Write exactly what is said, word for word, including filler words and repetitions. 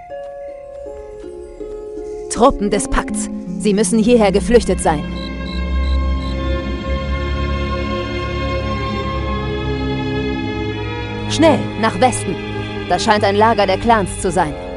Truppen des Pakts. Sie müssen hierher geflüchtet sein. Schnell, nach Westen. Das scheint ein Lager der Clans zu sein.